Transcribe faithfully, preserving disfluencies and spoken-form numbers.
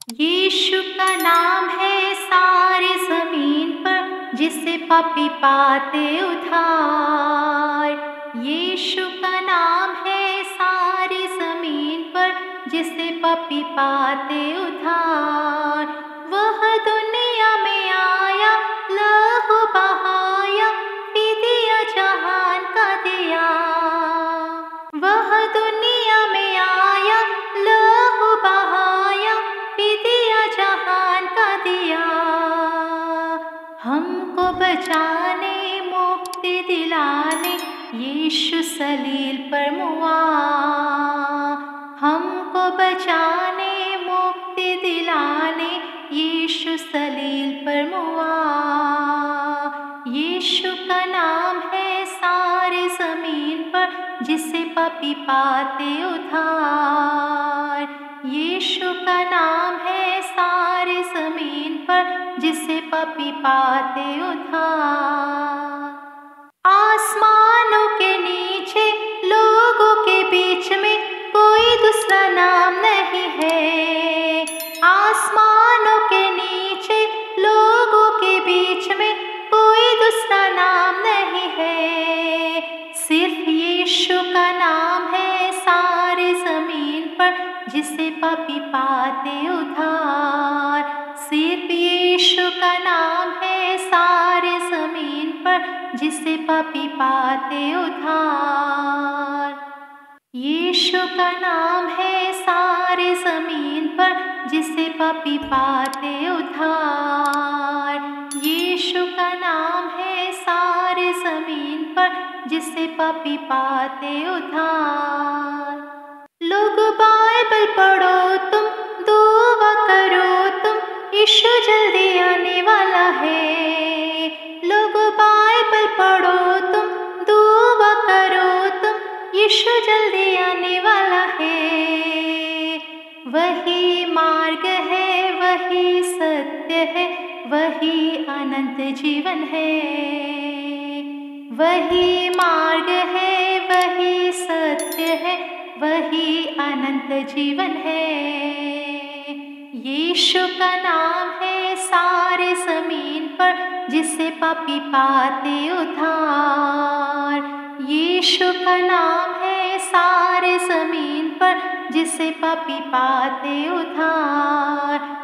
यीशु का नाम है सारी ज़मीन पर, जिसे पापी पाते उद्धार। यीशु का नाम है सारी ज़मीन पर, जिसे पापी पाते उद्धार। वह दुनिया में आया, लहू बहाया, फिदिया जहान का दिया। वह दुनिया में आया, लहू बहाया, फिदिया जहान का दिया। हमको बचाने, मुक्ति दिलाने, यीशु सलील पर मुआ। हमको बचाने, मुक्ति दिलाने, यीशु सलील पर मुआ। यीशु का नाम है सारी ज़मीन पर, जिसे पापी पाते उद्धार। यीशु का नाम है सारी ज़मीन पर, जिसे पापी पाते उद्धार। आसमानों के नीचे, लोगों के बीच में, कोई दूसरा नाम नहीं है। आसमानों के नीचे, लोगों के बीच में, कोई दूसरा नाम नहीं है। सिर्फ यीशु का नाम है सारी ज़मीन पर, जिसे पापी पाते उद्धार। सिर्फ यीशु का नाम है सारी ज़मीन पर, जिसे पापी पाते उद्धार। यीशु का नाम है सारी ज़मीन पर, जिसे पापी पाते उद्धार। यीशु का नाम है सारी ज़मीन पर, जिसे पापी पाते उद्धार। लोग बाइबल पढ़ो तुम, दुआ करो तुम, यीशु जल्दी आने वाला है। लोग बाइबल पढ़ो तुम, दुआ करो तुम, यीशु जल्दी आने वाला है। वही मार्ग है, वही सत्य है, वही अनंत जीवन है। वही मार्ग है, वही सत्य है, वही अनंत जीवन है। यीशु का नाम है सारी ज़मीन पर, जिसे पापी पाते उद्धार। यीशु का नाम है सारी ज़मीन पर, जिसे पापी पाते उद्धार।